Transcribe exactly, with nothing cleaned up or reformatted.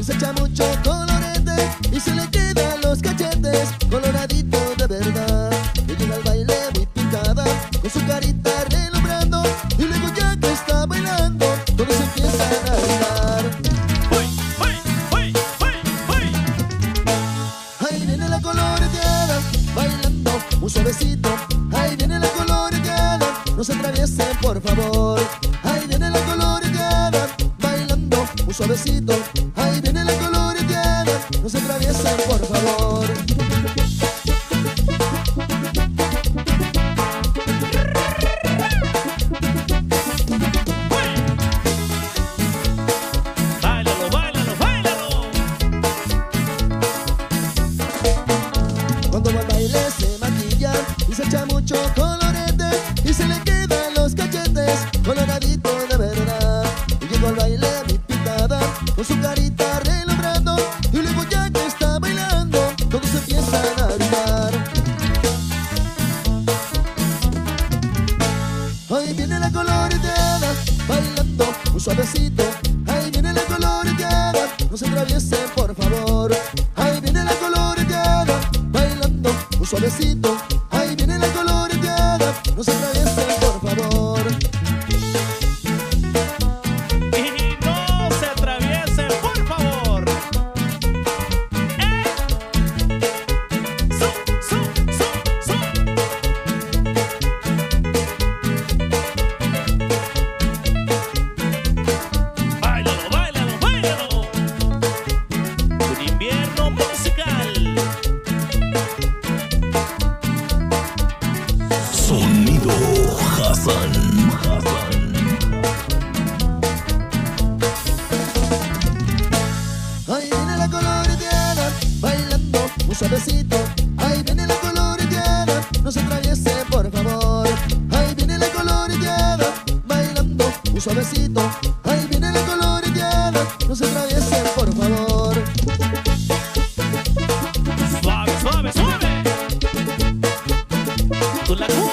se echa mucho colorete y se le quedan los cachetes coloraditos de verdad. Y llega al baile muy picada, con su carita relumbrando, y luego ya que está bailando, todos empiezan a bailar. ¡Uy, uy, uy, uy, uy! Ahí viene la coloreteada, bailando muy suavecito. Ahí viene la coloreteada, no se atraviesen por favor. Ahí viene la coloreteada, bailando muy suavecito. Ahí viene la coloreteada, no se atraviesen por favor. ¡Báilalo, báilalo, báilalo! Cuando va al baile se maquilla y se echa mucho colorete y se le quedan los cachetes coloraditos de verdad. Y llegó al baile muy pintada, con su carita relumbrando, y luego ya que está bailando, todos empiezan a gritar. Ahí viene la coloreteada, bailando muy suavecito. Ahí viene la coloreteada, no se atraviesen por favor. Ahí viene la coloreteada, bailando muy suavecito. Ahí viene la coloreteada, no se atraviesen por favor. Y no se atraviesen, por favor. ¡Eh! ¡Su, su, su, su! ¡Báilalo, báilalo, báilalo! Un invierno musical. Sonido Hassan. Ahí viene la coloreteada, bailando muy suavecito. Ahí viene la coloreteada, no se atraviese por favor. Ahí viene la coloreteada, bailando muy suavecito. Ahí viene la coloreteada, no se atraviese por favor. Suave, suave, suave. Con la